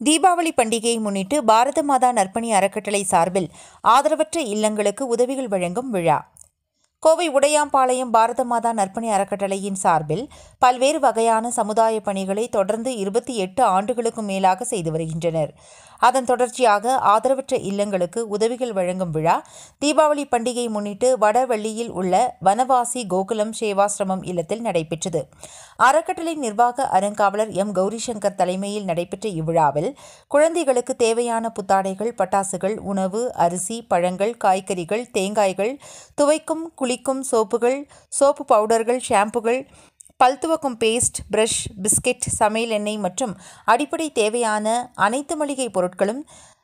தீபாவளி பண்டிகையை முன்னிட்டு பாரத மாதா நற்பணி அறக்கட்டளை சார்பில் ஆதரவற்ற இல்லங்களுக்கு உதவிகள் வழங்கும் விழா. கோவை உடையாம்பாளையம் பாரத மாதா நற்பணி அறக்கட்டளையின் சார்பில் பல்வேறு வகையான சமுதாய பணிகளை தொடர்ந்து 28 ஆண்டுகளுக்கும் மேலாக செய்து வருகின்றனர். அதன் தொடர்ச்சியாக ஆதரவற்ற இல்லங்களுக்கு உதவிகள் வழங்கும் விழா தீபாவளி பண்டிகையை முன்னிட்டு வடவள்ளியில் உள்ள வனவாசி கோகுலம் சேவாசிரமம் இல்லத்தில் நடைபெற்றது. அறக்கட்டளை நிர்வாக அறங்காவலர் எம். கௌரிசங்கர் தலைமையில் நடைபெற்ற இவ்விழாவில் குழந்தைகளுக்கு தேவையான புத்தாடைகள், பட்டாசுகள், உணவு, அரிசி, பழங்கள், காய்கறிகள், தேங்காய்கள், துவைக்கும் குளிக்கும் சோப்புகள், சோப்பு பவுடர்கள், ஷாம்புகள், பல் துவக்கும் பேஸ்ட், பிரஷ், பிஸ்கெட், சமையல் எண்ணெய் மற்றும் அடிப்படை தேவையான அனைத்து மளிகை பொருட்களும்,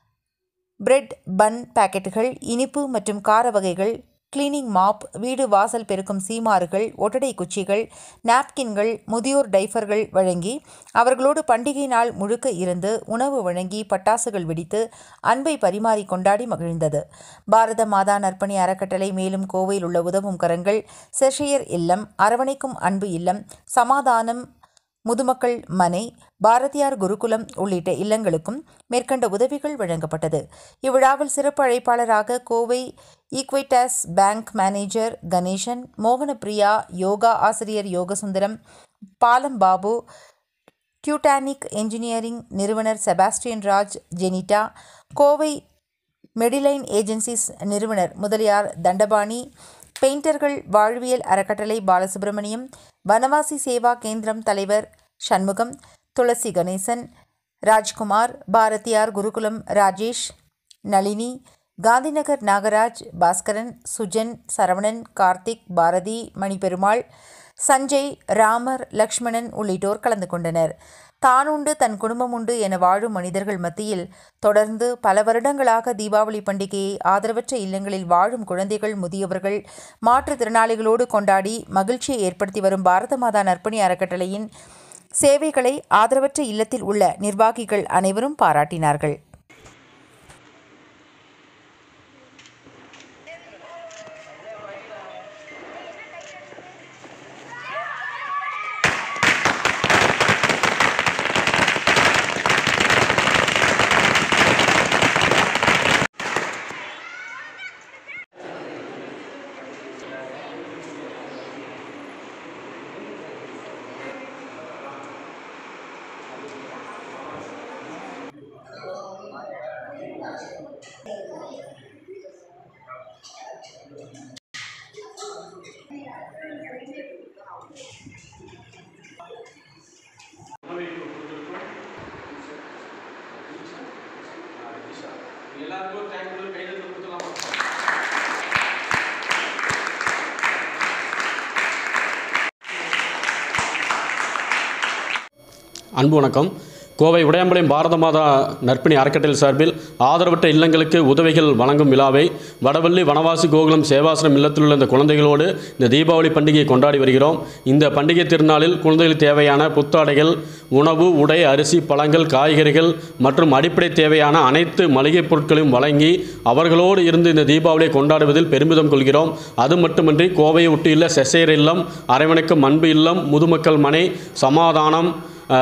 பிரெட், பன் பாக்கெட்டுகள், இனிப்பு மற்றும் கார வகைகள், கிளீனிங் மாப், வீடு வாசல் பெருக்கும் சீமாறுகள், ஒட்டடை குச்சிகள், நாப்கின்கள், முதியோர் டைஃபர்கள் வழங்கி அவர்களோடு பண்டிகை நாள் முழுக்க இருந்து உணவு வழங்கி பட்டாசுகள் வெடித்து அன்பை பரிமாறி கொண்டாடி மகிழ்ந்தது. பாரத மாதா நற்பணி அறக்கட்டளை மேலும் கோவையில் உள்ள உதவும் கரங்கள், செஷையர் இல்லம், அரவணைக்கும் அன்பு இல்லம், சமாதானம் முதுமக்கள் மனை, பாரதியார் குருகுலம் உள்ளிட்ட இல்லங்களுக்கும் மேற்கண்ட உதவிகள் வழங்கப்பட்டது. இவ்விழாவில் சிறப்பு அழைப்பாளராக Kovai Equitas bank manager Ganesan, Mohanapriya, yoga ஆசிரியர் யோகசுந்தரம், பாலம் பாபு, டியூட்டானிக் என்ஜினியரிங் நிறுவனர் செபாஸ்டியன் ராஜ், ஜெனிட்டா, கோவை மெடிலைன் ஏஜென்சிஸ் நிறுவனர் முதலியார் தண்டபாணி, பெயிண்டர்கள் வாழ்வியல் அறக்கட்டளை பாலசுப்ரமணியம், வனவாசி சேவா கேந்திரம் தலைவர் சண்முகம், துளசி கணேசன், ராஜ்குமார், பாரதியார் குருகுலம் ராஜேஷ், நளினி, காந்திநகர் நாகராஜ், பாஸ்கரன், சுஜன், சரவணன், கார்த்திக், பாரதி, மணிபெருமாள், சஞ்சய், ராமர், லக்ஷ்மணன் உள்ளிட்டோர் கலந்து கொண்டனர். தானுண்டு தன் குடும்பம் உண்டு என வாழும் மனிதர்கள் மத்தியில் தொடர்ந்து பல வருடங்களாக தீபாவளி பண்டிகையை ஆதரவற்ற இல்லங்களில் வாழும் குழந்தைகள், முதியவர்கள், மாற்றுத்திறனாளிகளோடு கொண்டாடி மகிழ்ச்சியை ஏற்படுத்தி வரும் பாரத மாதா நற்பணி அறக்கட்டளையின் சேவைகளை ஆதரவற்ற இல்லத்தில் உள்ள நிர்வாகிகள் அனைவரும் பாராட்டினார்கள். அன்பு வணக்கம். கோவை உடையாம்பாளையம் பாரத மாதா நற்பணி அறக்கட்டளை சார்பில் ஆதரவற்ற இல்லங்களுக்கு உதவிகள் வழங்கும் விழாவை வடவள்ளி வனவாசி கோகுலம் சேவாசிரம் இல்லத்தில் உள்ள இந்த குழந்தைகளோடு இந்த தீபாவளி பண்டிகையை கொண்டாடி வருகிறோம். இந்த பண்டிகை திருநாளில் குழந்தைகளுக்கு தேவையான புத்தாடைகள், உணவு, உடை, அரிசி, பழங்கள், காய்கறிகள் மற்றும் அடிப்படை தேவையான அனைத்து மளிகை பொருட்களையும் வழங்கி அவர்களோடு இருந்து இந்த தீபாவளியை கொண்டாடுவதில் பெருமிதம் கொள்கிறோம். அது மட்டுமின்றி கோவையை ஒட்டியுள்ள செஷையர் இல்லம், அரவணைக்கும் அன்பு இல்லம், முதுமக்கள் மனை, சமாதானம்,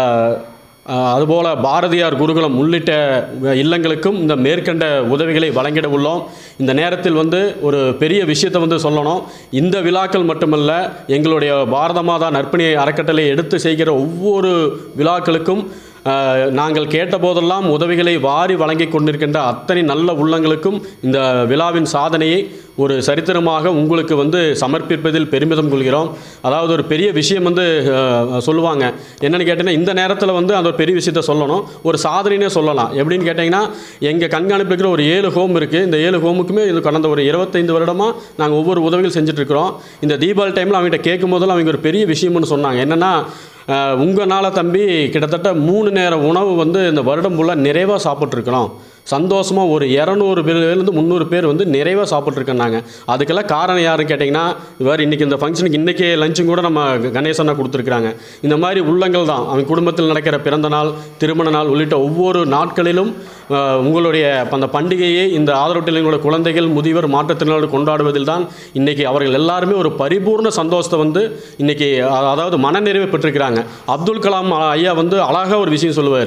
அதுபோல் பாரதியார் குருகுலம் உள்ளிட்ட இல்லங்களுக்கும் இந்த மேற்கண்ட உதவிகளை வழங்கிட உள்ளோம். இந்த நேரத்தில் ஒரு பெரிய விஷயத்தை சொல்லணும். இந்த விழாக்கள் மட்டுமல்ல, எங்களுடைய பாரத மாதா நற்பணி அறக்கட்டளை எடுத்து செய்கிற ஒவ்வொரு விழாக்களுக்கும் நாங்கள் கேட்டபோதெல்லாம் உதவிகளை வாரி வழங்கி கொண்டிருக்கின்ற அத்தனை நல்ல உள்ளங்களுக்கும் இந்த விழாவின் சாதனையை ஒரு சரித்திரமாக உங்களுக்கு சமர்ப்பிப்பதில் பெருமிதம் கொள்கிறோம். அதாவது ஒரு பெரிய விஷயம் சொல்லுவாங்க. என்னென்னு கேட்டிங்கன்னா, இந்த நேரத்தில் அந்த ஒரு பெரிய விஷயத்தை சொல்லணும், ஒரு சாதனைனே சொல்லலாம். எப்படின்னு கேட்டிங்கன்னா, எங்கள் கண்காணிப்பு இருக்கிற ஒரு 7 ஹோம் இருக்குது. இந்த 7 ஹோமுக்குமே இது கடந்த ஒரு 25 வருடமாக நாங்கள் ஒவ்வொரு உதவிகள் செஞ்சுட்ருக்கிறோம். இந்த தீபாவளி டைமில் அவங்ககிட்ட கேட்கும் போதெல்லாம் அவங்க ஒரு பெரிய விஷயம்னு சொன்னாங்க. என்னென்னா, உங்களால் தம்பி கிட்டத்தட்ட 3 நேர உணவு இந்த வருடம் ஃபுல்லாக நிறைவாக சாப்பிட்ருக்கிறோம். சந்தோஷமாக ஒரு 200 பேர்லேருந்து 300 பேர் நிறைவாக சாப்பிட்ருக்கேன்னாங்க. அதுக்கெல்லாம் காரணம் யாருன்னு கேட்டிங்கன்னா, இவர் இன்றைக்கி இந்த ஃபங்க்ஷனுக்கு இன்றைக்கி லஞ்சும் கூட நம்ம கணேசனை கொடுத்துருக்குறாங்க. இந்த மாதிரி உள்ளங்கள் தான் அவங்க குடும்பத்தில் நடக்கிற பிறந்த நாள், திருமண நாள் உள்ளிட்ட ஒவ்வொரு நாட்களிலும் உங்களுடைய அந்த பண்டிகையை இந்த ஆதரவற்றலிங்களோட குழந்தைகள், முதியவர், மாற்றுத்திறனாளர்கள் கொண்டாடுவதில் தான் இன்றைக்கி அவர்கள் எல்லாருமே ஒரு பரிபூர்ண சந்தோஷத்தை இன்றைக்கி அதாவது மனநிறைவை பெற்றிருக்கிறாங்க. அப்துல் கலாம் ஐயா அழகாக ஒரு விஷயம் சொல்லுவார்.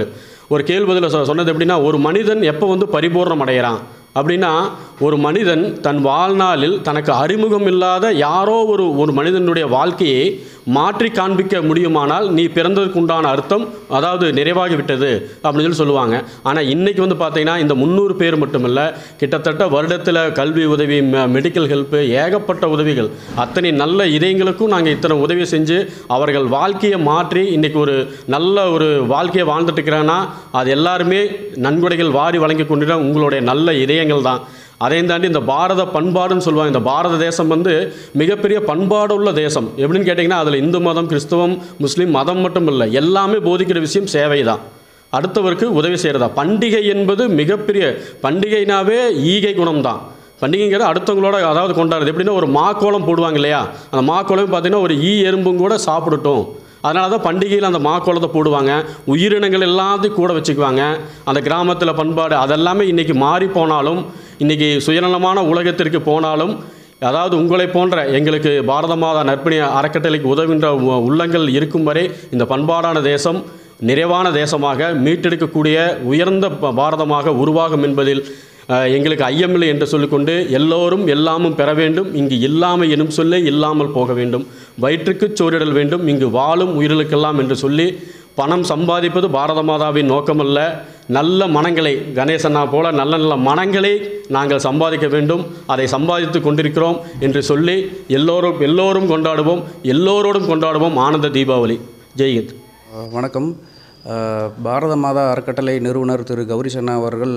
ஒரு கேள்வியில் சொன்னது எப்படின்னா, ஒரு மனிதன் எப்போ வந்து பரிபூர்ணம் அடைகிறான் அப்படின்னா, ஒரு மனிதன் தன் வாழ்நாளில் தனக்கு அறிமுகம் இல்லாத யாரோ ஒரு மனிதனுடைய வாழ்க்கையை மாற்றி காண்பிக்க முடியுமானால் நீ பிறந்ததுக்கு உண்டான அர்த்தம் அதாவது நிறைவாகிவிட்டது அப்படின்னு சொல்லி சொல்லுவாங்க. ஆனால் இன்றைக்கி வந்து பார்த்திங்கன்னா இந்த 300 பேர் மட்டுமல்ல, கிட்டத்தட்ட வருடத்தில் கல்வி உதவி, மெடிக்கல் ஹெல்ப்பு, ஏகப்பட்ட உதவிகள், அத்தனை நல்ல இதயங்களுக்கும் நாங்கள் இத்தனை உதவி செஞ்சு அவர்கள் வாழ்க்கையை மாற்றி இன்றைக்கி ஒரு நல்ல ஒரு வாழ்க்கையை வாழ்ந்துட்டு இருக்கிறாங்கன்னா அது எல்லாருமே நன்கொடைகள் வாரி வழங்கி கொண்டிருக்கிற உங்களுடைய நல்ல இதயங்கள் தான். அதையும் தாண்டி இந்த பாரத பண்பாடுன்னு சொல்லுவாங்க. இந்த பாரத தேசம் வந்து மிகப்பெரிய பண்பாடு உள்ள தேசம். எப்படின்னு கேட்டிங்கன்னா, அதில் இந்து மதம், கிறிஸ்தவம், முஸ்லீம் மதம் மட்டும் இல்லை, எல்லாமே போதிக்கிற விஷயம் சேவை தான், அடுத்தவருக்கு உதவி செய்கிறதா. பண்டிகை என்பது மிகப்பெரிய, பண்டிகைனாவே ஈகை குணம் தான். பண்டிகைங்கிறது அடுத்தவங்களோட அதாவது கொண்டாடுறது. எப்படின்னா ஒரு மாக்கோளம் போடுவாங்க இல்லையா, அந்த மாக்கோளம் பார்த்திங்கன்னா ஒரு எறும்பும் கூட சாப்பிடட்டும், அதனால தான் பண்டிகையில் அந்த மாக்கோளத்தை போடுவாங்க. உயிரினங்கள் எல்லாத்தையும் கூட வச்சுக்குவாங்க. அந்த கிராமத்தில் பண்பாடு அதெல்லாமே இன்றைக்கி மாறி போனாலும், இன்றைக்கி சுயநலமான உலகத்திற்கு போனாலும், அதாவது உங்களை போன்ற எங்களுக்கு பாரத மாதா நற்பணி அறக்கட்டளைக்கு உதவுகின்ற உள்ளங்கள் இருக்கும் வரை இந்த பண்பாடான தேசம் நிறைவான தேசமாக மீட்டெடுக்கக்கூடிய உயர்ந்த பாரதமாக உருவாகும் என்பதில் எங்களுக்கு ஐயமில்லை என்று சொல்லிக்கொண்டு, எல்லோரும் எல்லாமும் பெற வேண்டும், இங்கு இல்லாமை எனும் சொல்லே இல்லாமல் போக வேண்டும், வயிற்றுக்கு சோறிடல் வேண்டும், இங்கு வாழும் உயிர்களுக்கெல்லாம் என்று சொல்லி, பணம் சம்பாதிப்பது பாரத மாதாவின் நோக்கமல்ல, நல்ல மனங்களை, கணேசனா போல நல்ல நல்ல மனங்களை நாங்கள் சம்பாதிக்க வேண்டும், அதை சம்பாதித்து கொண்டிருக்கிறோம் என்று சொல்லி எல்லோரும் கொண்டாடுவோம், எல்லோரோடும் கொண்டாடுவோம் ஆனந்த தீபாவளி. ஜெய்ஹிந்த். வணக்கம். பாரத மாதா அறக்கட்டளை நிறுவனர் திரு கௌரிசன்னா அவர்கள்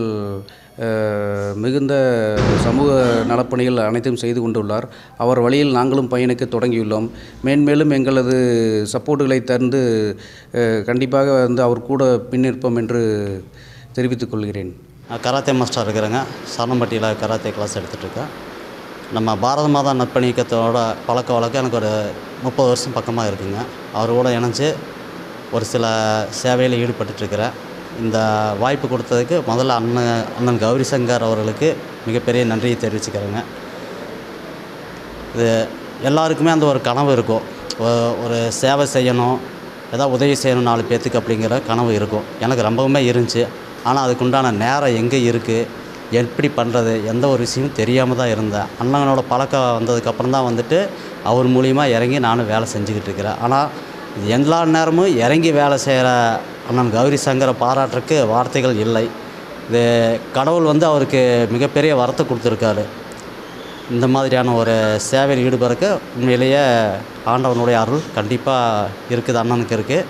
மிகுந்த சமூக நலப்பணிகள் அனைத்தும் செய்து கொண்டுள்ளார். அவர் வழியில் நாங்களும் பயணிக்க தொடங்கியுள்ளோம். மேன்மேலும் எங்களது சப்போர்ட்டுகளை தந்து கண்டிப்பாக அவர் கூட பின்னிற்போம் என்று தெரிவித்துக் கொள்கிறேன். கராத்தே மாஸ்டர் இருக்கிறேங்க. சாரணம்பட்டியில் கராத்தே கிளாஸ் எடுத்துகிட்ருக்கேன். நம்ம பாரத மாதா நற்பணி இயக்கத்தோட பழக்க வழக்கம் எனக்கு ஒரு 30 வருஷம் பக்கமாக இருக்குங்க. அவரோட இணைஞ்சு ஒரு சில சேவையில் ஈடுபட்டுருக்கிறேன். இந்த வாய்ப்பு கொடுத்ததுக்கு முதல்ல அண்ணன் கௌரி சங்கர் அவர்களுக்கு மிகப்பெரிய நன்றியை தெரிவிச்சுக்கிறேங்க. இது எல்லாருக்குமே அந்த ஒரு கனவு இருக்கும், ஒரு சேவை செய்யணும், ஏதாவது உதவி செய்யணும் 4 பேர்த்துக்கு அப்படிங்கிற கனவு இருக்கும். எனக்கு ரொம்பவுமே இருந்துச்சு. ஆனால் அதுக்குண்டான நேரம் எங்கே இருக்குது, எப்படி பண்ணுறது, எந்த ஒரு விஷயமும் தெரியாமல் தான் இருந்தேன். அண்ணனோட பழக்கம் வந்ததுக்கப்புறம் தான் வந்துட்டு அவர் மூலிமா இறங்கி நானும் வேலை செஞ்சுக்கிட்டு இருக்கிறேன். ஆனால் எல்லா நேரமும் இறங்கி வேலை செய்கிற அண்ணன் கௌரி சங்கரை பாராட்டுறதுக்கு வார்த்தைகள் இல்லை. இது கடவுள் அவருக்கு மிகப்பெரிய வரத்தை கொடுத்துருக்காரு. இந்த மாதிரியான ஒரு சேவையில் ஈடுபடுறதுக்கு உண்மையிலேயே ஆண்டவனுடைய அருள் கண்டிப்பாக இருக்குது, அண்ணனுக்கு இருக்குது.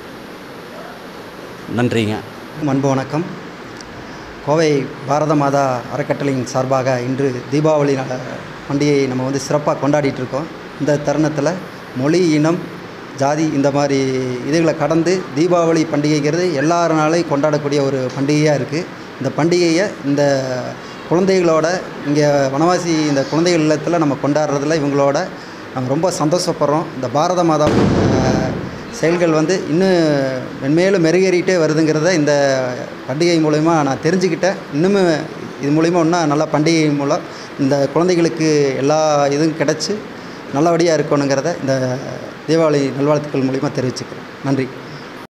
நன்றிங்க. அன்பு வணக்கம். கோவை பாரத மாதா அறக்கட்டளையின் சார்பாக இன்று தீபாவளி பண்டிகையை நம்ம சிறப்பாக கொண்டாடிட்டுருக்கோம். இந்த தருணத்தில் மொழி, இனம், ஜாதி இந்த மாதிரி இதுகளை கடந்து தீபாவளி பண்டிகைங்கிறது எல்லாருனாலையும் கொண்டாடக்கூடிய ஒரு பண்டிகையாக இருக்குது. இந்த பண்டிகையை இந்த குழந்தைகளோட இங்கே வனவாசி இந்த குழந்தைகள் இல்லத்தில் நம்ம கொண்டாடுறதில் இவங்களோட நம்ம ரொம்ப சந்தோஷப்படுறோம். இந்த பாரத மாதா செயல்கள் இன்னும் மென்மேலும் மெருகேறிகிட்டே வருதுங்கிறத இந்த பண்டிகை மூலமா நான் தெரிஞ்சுக்கிட்டேன். இன்னும் இது மூலிமா இன்னும் நல்லா பண்டிகை மூலம் இந்த குழந்தைகளுக்கு எல்லா இதுவும் கிடச்சி நல்லபடியாக இருக்கணுங்கிறத இந்த தீபாவளி நல்வாழ்த்துக்கள் மூலிமா தெரிவிச்சுக்கிறேன். நன்றி.